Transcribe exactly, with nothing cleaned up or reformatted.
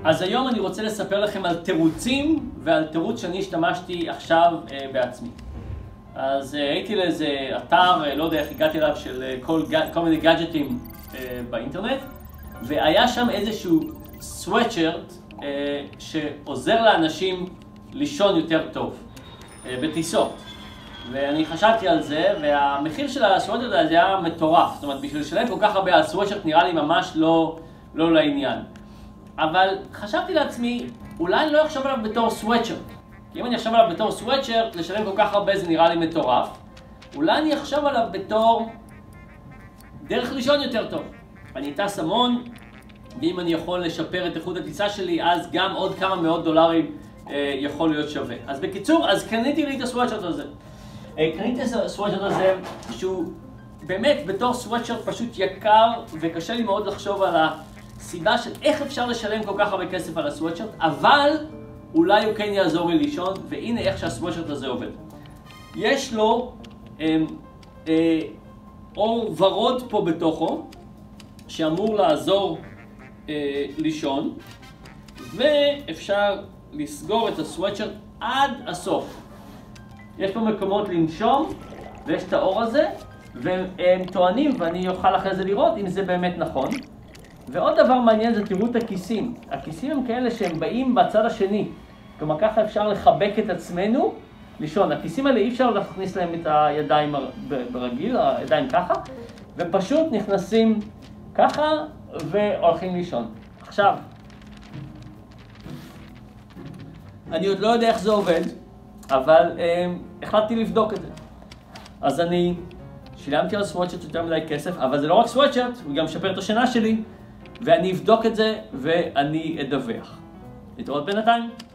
אז היום אני רוצה לספר לכם על תירוצים ועל תירוץ שאני השתמשתי עכשיו אה, בעצמי. אז אה, הייתי לאיזה אתר, אה, לא יודע איך הגעתי אליו, של אה, כל, כל מיני גאדג'טים אה, באינטרנט, והיה שם איזשהו סוואטשרט אה, שעוזר לאנשים לישון יותר טוב אה, בטיסות. ואני חשבתי על זה, והמחיר של הסוואטשרט הזה היה מטורף. זאת אומרת, בשביל לשלם כל כך הרבה על סוואטשרט נראה לי ממש לא, לא לעניין. אבל חשבתי לעצמי, אולי אני לא אחשוב עליו בתור סוואטשרט. אם אני אחשוב עליו בתור סוואטשרט, לשלם כל כך הרבה זה נראה לי מטורף. אולי אני אחשוב עליו בתור דרך לישון יותר טוב. אני טס המון, ואם אני יכול לשפר את איכות הטיסה שלי, אז גם עוד כמה מאות דולרים אה, יכול להיות שווה. אז בקיצור, אז קניתי לי את הסוואטשרט הזה. אה, קניתי את הסוואטשרט הזה, שהוא באמת בתור סוואטשרט פשוט יקר, וקשה לי מאוד לחשוב על הסיבה של איך אפשר לשלם כל כך הרבה כסף על הסוואטשרט, אבל אולי הוא כן יעזור לי לישון, והנה איך שהסוואטשרט הזה עובד. יש לו אה, אה, אור ורוד פה בתוכו, שאמור לעזור אה, לישון, ואפשר לסגור את הסוואטשרט עד הסוף. יש פה מקומות לנשום, ויש את האור הזה, והם טוענים, ואני אוכל אחרי זה לראות אם זה באמת נכון. ועוד דבר מעניין זה תראו את הכיסים. הכיסים הם כאלה שהם באים בצד השני. כלומר, ככה אפשר לחבק את עצמנו לישון. הכיסים האלה אי אפשר להכניס להם את הידיים ברגיל, הידיים ככה, ופשוט נכנסים ככה והולכים לישון. עכשיו, אני עוד לא יודע איך זה עובד, אבל אה, החלטתי לבדוק את זה. אז אני שילמתי על סוואטשרט יותר מדי כסף, אבל זה לא רק סוואטשרט, הוא גם משפר את השינה שלי, ואני אבדוק את זה ואני אדווח. להתראות בינתיים.